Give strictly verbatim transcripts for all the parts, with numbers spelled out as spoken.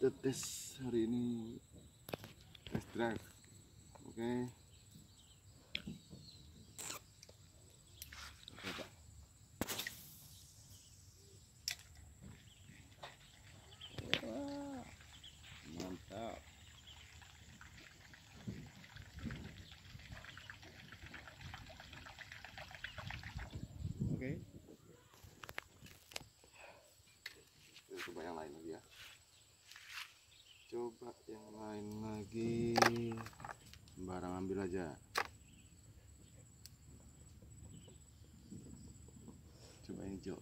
kita tes hari ini, tes drive. Oke okay. Coba. Wah, mantap. Oke okay. Coba yang lain lagi ya. Coba yang lain lagi. Sembarang ambil aja. Coba yang hijau.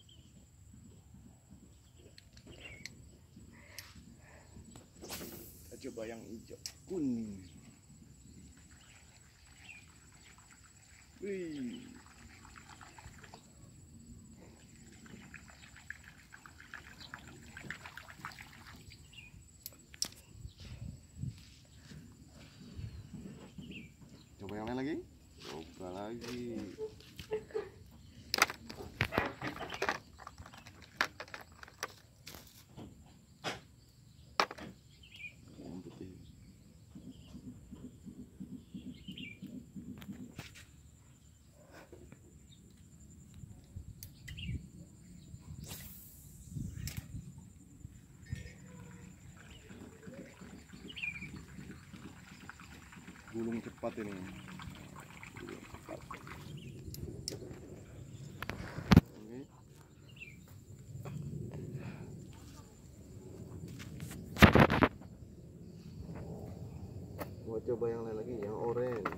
Kita coba yang hijau kuning. Wih. Coba yang lain lagi. Coba lagi. Yang putih. Gulung cepat ini. Gulung cepat. Oke. Mau coba yang lain lagi, yang oranye.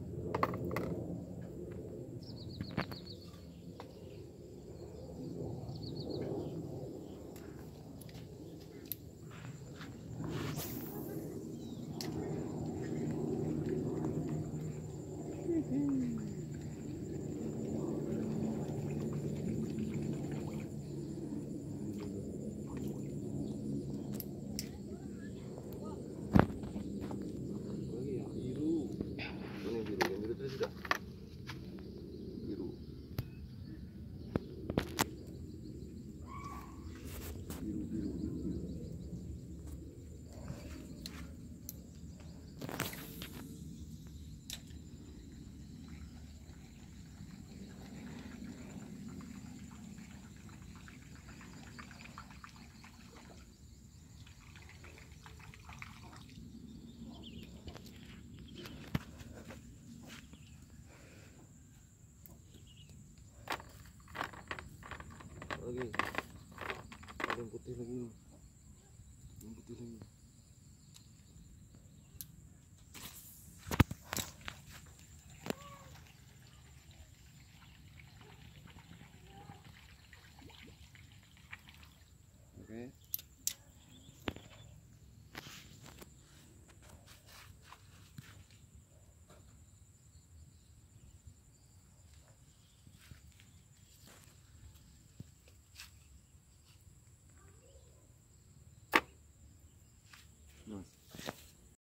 Lagi ada yang putih lagi, yang putih lagi. Oke.